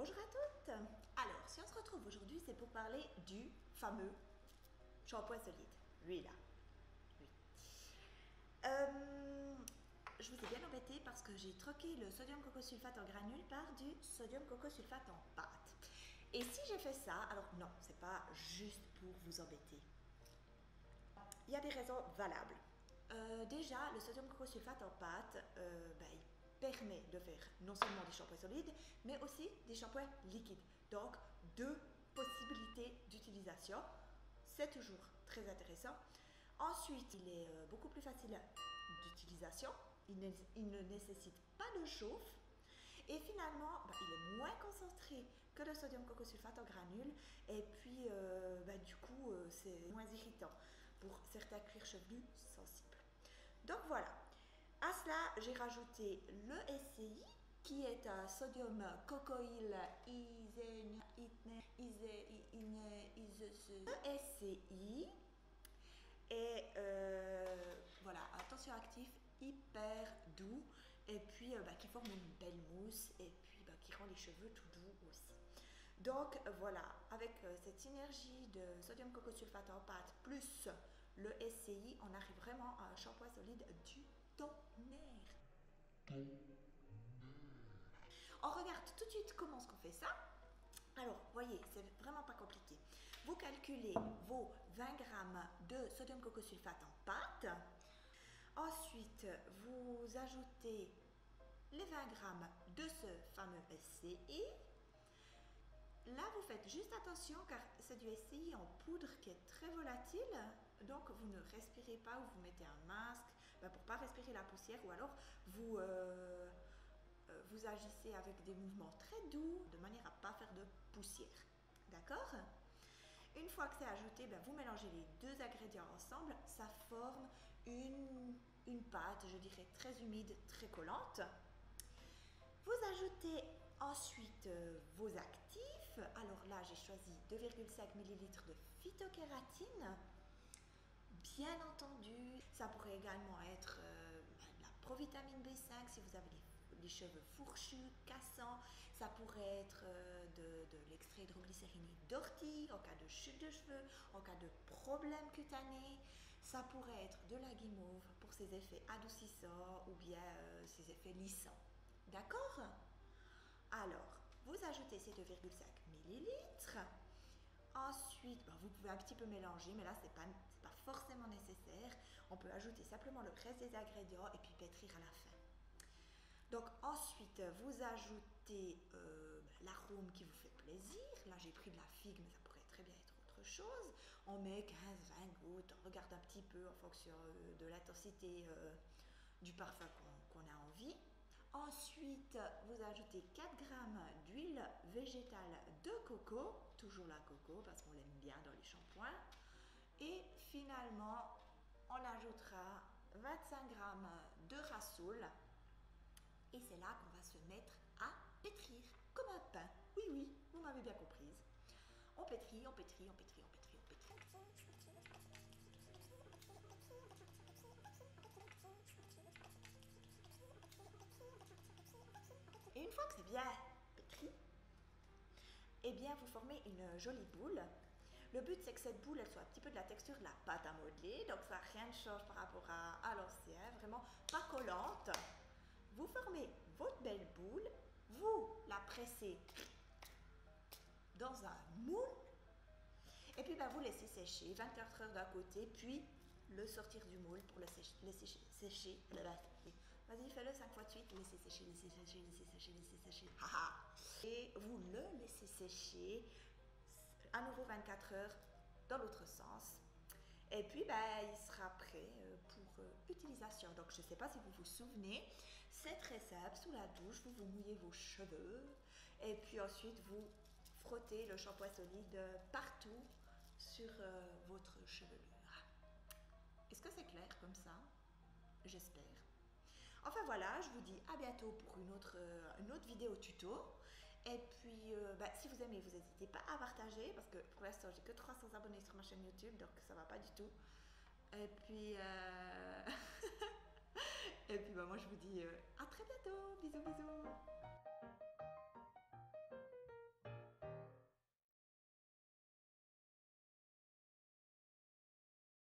Bonjour à toutes. Alors, si on se retrouve aujourd'hui, c'est pour parler du fameux shampoing solide. Lui là. Oui. Je vous ai bien embêté parce que j'ai troqué le sodium coco-sulfate en granule par du sodium coco-sulfate en pâte. Et si j'ai fait ça, alors non, c'est pas juste pour vous embêter. Il y a des raisons valables. Déjà, le sodium coco-sulfate en pâte, il permet de faire non seulement des shampoings solides, mais aussi des shampoings liquides. Donc, deux possibilités d'utilisation. C'est toujours très intéressant. Ensuite, il est beaucoup plus facile d'utilisation. Il ne nécessite pas de chauffe. Et finalement, il est moins concentré que le sodium coco-sulfate en granule. Et puis, du coup, c'est moins irritant pour certains cuirs chevelus sensibles. Donc voilà. À cela, j'ai rajouté le SCI, qui est un sodium cocoïl SCI. Et voilà, un tension actif hyper doux et puis qui forme une belle mousse et puis qui rend les cheveux tout doux aussi. Donc voilà, avec cette synergie de sodium coco-sulfate en pâte plus le SCI, on arrive vraiment à un shampoing solide du tonnerre. On regarde tout de suite comment est-ce qu'on fait ça. Alors, voyez, c'est vraiment pas compliqué. Vous calculez vos 20 g de sodium coco-sulfate en pâte. Ensuite, vous ajoutez les 20 g de ce fameux SCI. Là, vous faites juste attention car c'est du SCI en poudre qui est très volatile. Donc, vous ne respirez pas ou vous mettez un masque pour ne pas respirer la poussière ou alors vous agissez avec des mouvements très doux de manière à ne pas faire de poussière. D'accord? Une fois que c'est ajouté, vous mélangez les deux ingrédients ensemble. Ça forme une pâte, je dirais, très humide, très collante. Vous ajoutez ensuite vos actifs. Alors là, j'ai choisi 2,5 ml de phytokératine. Bien entendu, ça pourrait également être de la provitamine B5 si vous avez les cheveux fourchus, cassants. Ça pourrait être de l'extrait hydroglycériné d'ortie en cas de chute de cheveux, en cas de problème cutané. Ça pourrait être de la guimauve pour ses effets adoucissants ou bien ses effets lissants. D'accord? Alors, vous ajoutez ces 2,5 ml. Ensuite, vous pouvez un petit peu mélanger, mais là, c'est pas forcément nécessaire. On peut ajouter simplement le reste des ingrédients et puis pétrir à la fin. Donc ensuite, vous ajoutez l'arôme qui vous fait plaisir. Là, j'ai pris de la figue, mais ça pourrait très bien être autre chose. On met 15-20 gouttes, on regarde un petit peu en fonction de l'intensité du parfum qu'on a envie. Ensuite, vous ajoutez 4 g d'huile végétale de coco, toujours la coco parce qu'on l'aime bien dans les shampoings. Et finalement, on ajoutera 25 g de rassoul. Et c'est là qu'on va se mettre à pétrir comme un pain. Oui, oui, vous m'avez bien comprise. On pétrit, on pétrit, on pétrit, on pétrit, on pétrit. Et une fois que c'est bien pétri, eh bien vous formez une jolie boule. Le but c'est que cette boule elle soit un petit peu de la texture de la pâte à modeler, donc ça rien ne change par rapport à l'ancien, vraiment pas collante. Vous formez votre belle boule, vous la pressez dans un moule et puis vous laissez sécher 24 heures d'un côté, puis le sortir du moule pour le laisser sécher. Vas-y, fais-le 5 fois de suite. Laissez sécher, laissez sécher, laissez sécher, laissez sécher. Et vous le laissez sécher à nouveau 24 heures dans l'autre sens. Et puis, il sera prêt pour utilisation. Donc, je ne sais pas si vous vous souvenez, c'est très simple. Sous la douche, vous mouillez vos cheveux. Et puis ensuite, vous frottez le shampoing solide partout sur votre chevelure. Est-ce que c'est clair comme ça? J'espère. Enfin voilà, je vous dis à bientôt pour une autre vidéo tuto. Et puis, si vous aimez, vous n'hésitez pas à partager parce que pour l'instant, j'ai que 300 abonnés sur ma chaîne YouTube, donc ça va pas du tout. Et puis, et puis moi, je vous dis à très bientôt. Bisous, bisous.